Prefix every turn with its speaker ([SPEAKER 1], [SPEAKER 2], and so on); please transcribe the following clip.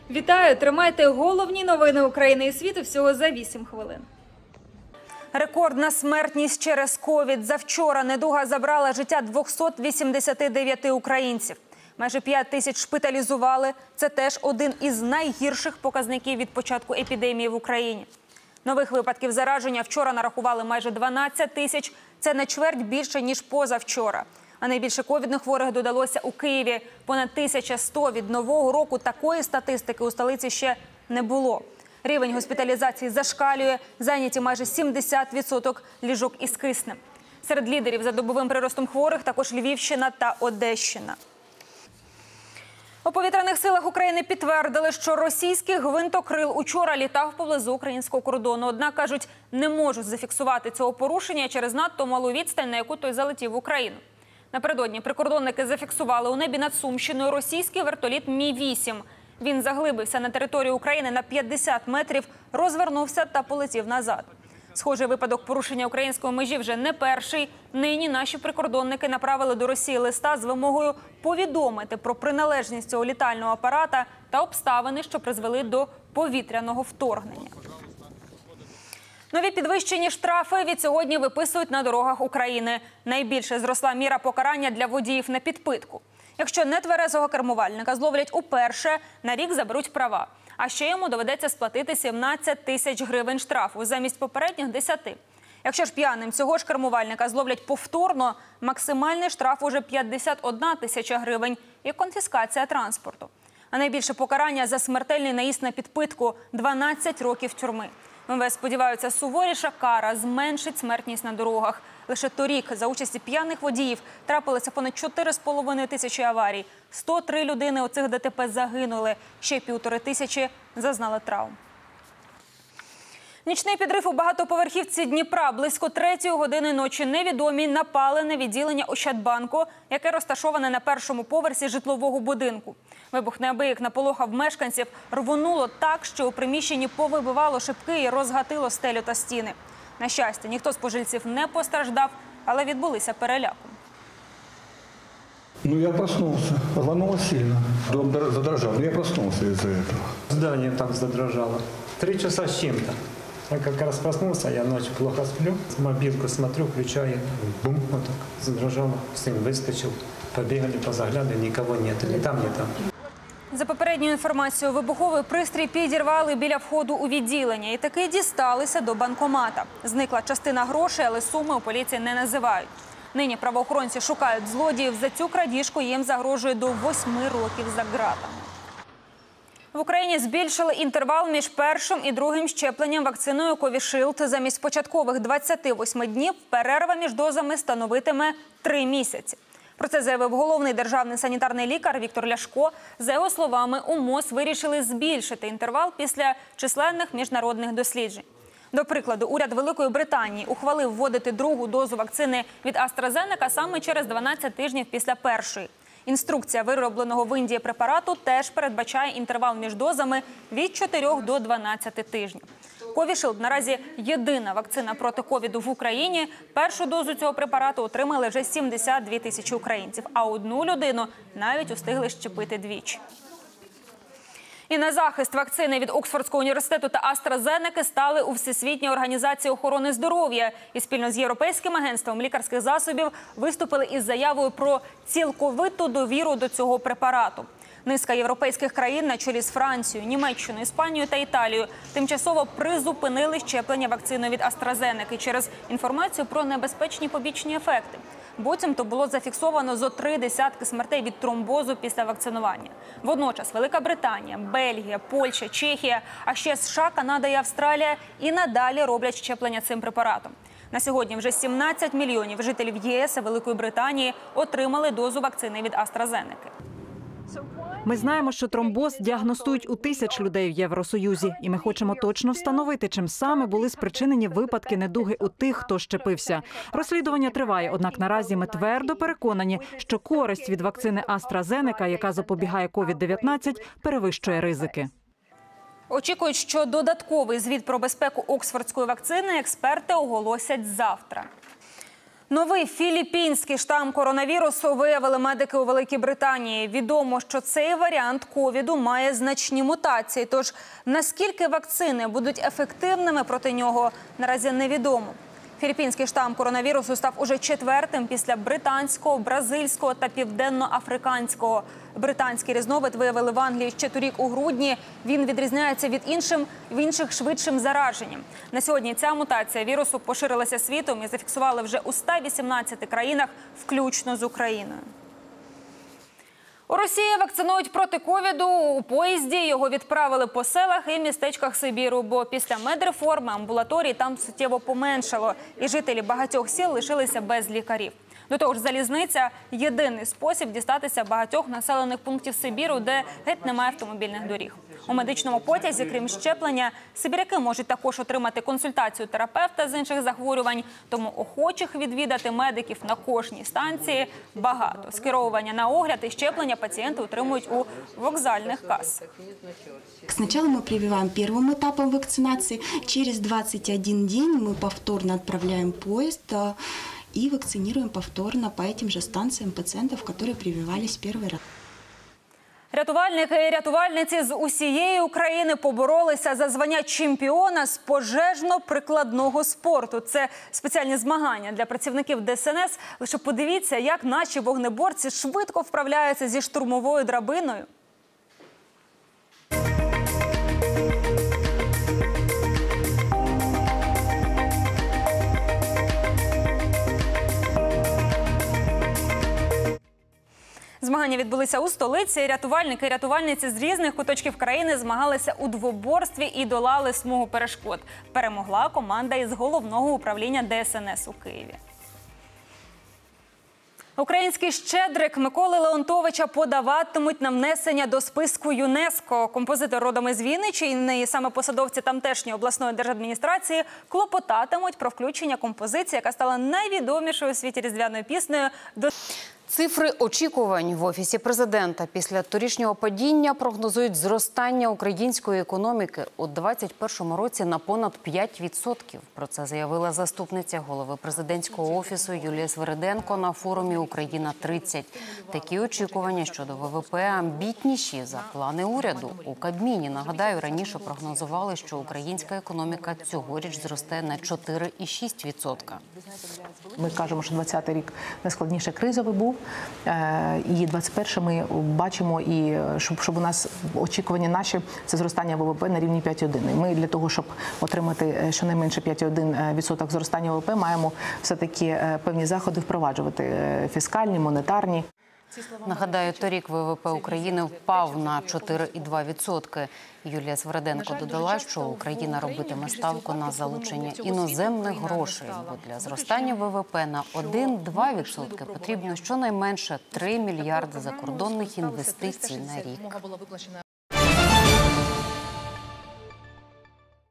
[SPEAKER 1] Вітаю! Тримайте головні новини України і світу всього за 8 хвилин. Рекордна смертність через ковід. Завчора недуга забрала життя 289 українців. Майже 5 тисяч шпиталізували. Це теж один із найгірших показників від початку епідемії в Україні. Нових випадків зараження вчора нарахували майже 12 тисяч. Це на чверть більше, ніж позавчора. А найбільше ковідних хворих додалося у Києві. Понад 1100 від Нового року. Такої статистики у столиці ще не було. Рівень госпіталізації зашкалює. Зайняті майже 70% ліжок із киснем. Серед лідерів за добовим приростом хворих також Львівщина та Одещина. У повітряних силах України підтвердили, що російський гвинтокрил учора літав поблизу українського кордону. Однак, кажуть, не можуть зафіксувати цього порушення через надто малу відстань, на яку той залетів в Україну. Напередодні прикордонники зафіксували у небі над Сумщиною російський вертоліт Мі-8. Він заглибився на територію України на 50 метрів, розвернувся та полетів назад. Схожий випадок порушення української межі вже не перший. Нині наші прикордонники направили до Росії листа з вимогою повідомити про приналежність цього літального апарата та обставини, що призвели до повітряного вторгнення. Нові підвищені штрафи від сьогодні виписують на дорогах України. Найбільше зросла міра покарання для водіїв на підпитку. Якщо нетверезого кермувальника зловлять уперше, на рік заберуть права. А ще йому доведеться сплатити 17 тисяч гривень штрафу замість попередніх 10. Якщо ж п'яним цього ж кермувальника зловлять повторно, максимальний штраф уже 51 тисяча гривень і конфіскація транспорту. А найбільше покарання за смертельний наїзд на підпитку – 12 років тюрми. МВС сподіваються, суворіша кара зменшить смертність на дорогах. Лише торік за участі п'яних водіїв трапилося понад 4,5 тисячі аварій. 103 людини у цих ДТП загинули, ще 1500 зазнали травм. Нічний підрив у багатоповерхівці Дніпра. Близько 3-ї години ночі невідомі напали на відділення Ощадбанку, яке розташоване на першому поверсі житлового будинку. Вибух неабияк наполохав мешканців, рвонуло так, що у приміщенні повибивало шибки і розгатило стелю та стіни. На щастя, ніхто з пожильців не постраждав, але відбулися переляком.
[SPEAKER 2] Я проснулся. Рвануло сильно. Дом задрожал. Я проснулся из-за этого.
[SPEAKER 3] Здание там задрожало. 3 часа с чем-то. Я как раз проснулся, я ночью плохо сплю. Мобилку смотрю, включаю. Бум, вот так задрожало. Сын выскочил. Побегали, позаглядывали, никого нет. Ни там, ни там.
[SPEAKER 1] За попередньою інформацією, вибуховий пристрій підірвали біля входу у відділення і таки дісталися до банкомата. Зникла частина грошей, але суми у поліції не називають. Нині правоохоронці шукають злодіїв. За цю крадіжку їм загрожує до 8 років за ґратами. В Україні збільшили інтервал між першим і другим щепленням вакциною Covishield. Замість початкових 28 днів перерва між дозами становитиме 3 місяці. Про це заявив головний державний санітарний лікар Віктор Ляшко. За його словами, у МОЗ вирішили збільшити інтервал після численних міжнародних досліджень. До прикладу, уряд Великої Британії ухвалив вводити другу дозу вакцини від AstraZeneca саме через 12 тижнів після першої. Інструкція виробленого в Індії препарату теж передбачає інтервал між дозами від 4 до 12 тижнів. Covishield наразі єдина вакцина проти ковіду в Україні. Першу дозу цього препарату отримали вже 72 тисячі українців, а одну людину навіть устигли щепити двічі. І на захист вакцини від Оксфордського університету та AstraZeneca стали у Всесвітній організації охорони здоров'я. І спільно з Європейським агентством лікарських засобів виступили із заявою про цілковиту довіру до цього препарату. Низка європейських країн на чолі з Францією, Німеччиною, Іспанією та Італією тимчасово призупинили щеплення вакциною від AstraZeneca через інформацію про небезпечні побічні ефекти. Буцімто було зафіксовано зо 3 десятки смертей від тромбозу після вакцинування. Водночас Велика Британія, Бельгія, Польща, Чехія, а ще США, Канада і Австралія і надалі роблять щеплення цим препаратом. На сьогодні вже 17 мільйонів жителів ЄС і Великої Британії отримали дозу вакцини від AstraZeneca.
[SPEAKER 4] Ми знаємо, що тромбоз діагностують у тисяч людей в Євросоюзі. І ми хочемо точно встановити, чим саме були спричинені випадки недуги у тих, хто щепився. Розслідування триває, однак наразі ми твердо переконані, що користь від вакцини AstraZeneca, яка запобігає COVID-19, перевищує ризики.
[SPEAKER 1] Очікують, що додатковий звіт про безпеку оксфордської вакцини експерти оголосять завтра. Новий філіппінський штам коронавірусу виявили медики у Великій Британії. Відомо, що цей варіант ковіду має значні мутації. Тож наскільки вакцини будуть ефективними проти нього, наразі невідомо. Філіппінський штам коронавірусу став уже 4-тим після британського, бразильського та південноафриканського. Британський різновид виявили в Англії ще торік у грудні. Він відрізняється від інших швидшим зараженням. На сьогодні ця мутація вірусу поширилася світом і зафіксували вже у 118 країнах, включно з Україною. У Росії вакцинують проти ковіду. У поїзді його відправили по селах і містечках Сибіру, бо після медреформи амбулаторій там суттєво поменшало, і жителі багатьох сіл лишилися без лікарів. До того ж, залізниця – єдиний спосіб дістатися багатьох населених пунктів Сибіру, де геть немає автомобільних доріг. У медичному потязі, крім щеплення, сибіряки можуть також отримати консультацію терапевта з інших захворювань, тому охочих відвідати медиків на кожній станції багато. Скеровування на огляд і щеплення пацієнти отримують у вокзальних касах.
[SPEAKER 5] Сначала мы прививаем первым этапом вакцинации. Через 21 день мы повторно отправляем поезд и вакцинируем повторно по этим же станциям пациентов, которые прививались первый раз.
[SPEAKER 1] Рятувальники і рятувальниці з усієї України поборолися за звання чемпіона з пожежно-прикладного спорту. Це спеціальні змагання для працівників ДСНС. Лише подивіться, як наші вогнеборці швидко вправляються зі штурмовою драбиною. Змагання відбулися у столиці. Рятувальники і рятувальниці з різних куточків країни змагалися у двоборстві і долали смугу перешкод. Перемогла команда із Головного управління ДСНС у Києві. Український щедрик Миколи Леонтовича подаватимуть на внесення до списку ЮНЕСКО. Композитор родом із Вінниччини і саме посадовці тамтешньої обласної держадміністрації клопотатимуть про включення композиції, яка стала найвідомішою у світі різдвяною піснею, до
[SPEAKER 6] Цифри очікувань в Офісі президента після торішнього падіння прогнозують зростання української економіки у 2021 році на понад 5%. Про це заявила заступниця голови президентського офісу Юлія Свериденко на форумі «Україна-30». Такі очікування щодо ВВП амбітніші за плани уряду. У Кабміні, нагадаю, раніше прогнозували, що українська економіка цьогоріч зросте на 4,6%.
[SPEAKER 7] Ми кажемо, що 20-й рік найскладніше кризовий був. І 21-й ми бачимо, і щоб у нас очікування наші – це зростання ВВП на рівні 5,1. Ми для того, щоб отримати щонайменше 5,1% зростання ВВП, маємо все-таки певні заходи впроваджувати – фіскальні, монетарні.
[SPEAKER 6] Нагадаю, торік ВВП України впав на 4,2%. Юлія Свериденко додала, що Україна робитиме ставку на залучення іноземних грошей, бо для зростання ВВП на 1-2% потрібно щонайменше 3 мільярди закордонних інвестицій на рік.